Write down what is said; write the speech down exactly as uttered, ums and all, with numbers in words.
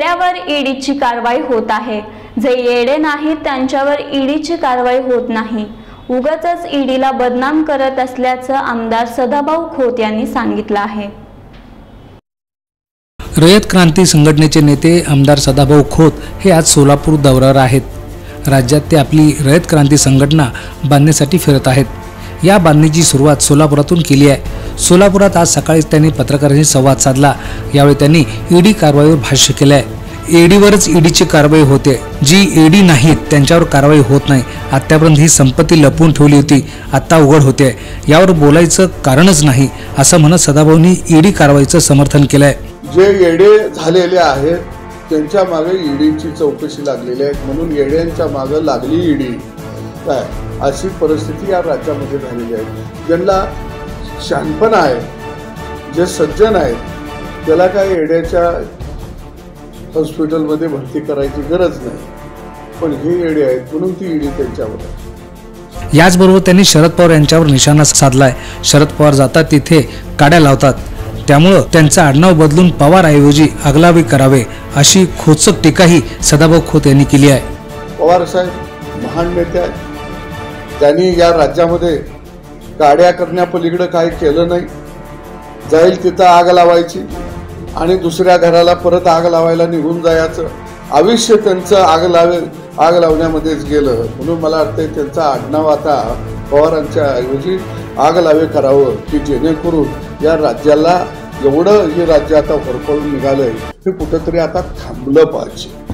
येड्यावर ईडीची कारवाई होत आहे। जे येडे नाहीत त्यांच्यावर ईडीची कारवाई होत नाही। उगाचच ईडीला बदनाम करत असल्याचं आमदार सदाभाऊ खोत यांनी सांगितलं आहे। रयत क्रांती संघटनेचे नेते आमदार सदाभाऊ खोत हे आज सोलापूर दौऱ्यावर आहेत। राज्यात ते आपली रयत क्रांती संघटना बांधण्यासाठी फिरत आहेत। या बांधणीची सुरुवात सोलापुरातून केली आहे। सोलापुरात आज सकाळीच त्यांनी पत्रकारांशी संवाद साधला। यावेळी त्यांनी ईडी कारवाईवर भाष्य केले आहे। ईडीवरच ईडीची कारवाई होते, जी ईडी नाहीत त्यांच्यावर कारवाई होत नाही। आतापर्यंत ही संपत्ती लपवून ठेवली होती, आता उघड होते, यावर बोलायचं कारणच नाही असं म्हणत सदाभाऊंनी ईडी कारवाईचं समर्थन केलंय। जे येडे झालेले आहेत त्यांच्या मागे ईडीची चौकशी लागलेली आहे, म्हणून येड्यांच्या मागे लागली ईडी काय अशी परिस्थिती या राज्यामध्ये झालेली आहे। ज्यांना शहाणपण आहे, जे सज्जन आहेत, त्याला काय येड्याच्या हॉस्पिटलमध्ये भरती करायची गरज नाही, पण हे येडे आहेत म्हणून ती ईडी त्यांच्यावर आहे। याचबरोबर त्यांनी शरद पवार यांच्यावर निशाणा साधलाय। शरद पवार जातात तिथे काड्या लावतात, त्यामुळे त्यांचं आडनाव बदलून पवारऐवजी आगलावी करावे अशी खोचक टीकाही सदाभाऊ खोत यांनी केली आहे। पवार साहेब महान नेते आहेत, त्यांनी या राज्यामध्ये काड्या करण्यापलीकडे काही केलं नाही। जाईल तिथं आग लावायची आणि दुसऱ्या घराला परत आग लावायला निघून जायचं, आयुष्य त्यांचं आग लावे आग लावण्यामध्येच गेलं। म्हणून मला वाटतं त्यांचं आडनाव आता पवारांच्या ऐवजी आग लावे करावं, की जेणेकरून या राज्याला एवढं हे राज्य आता फरफरून निघालंय हे कुठंतरी आता थांबलं पाहिजे।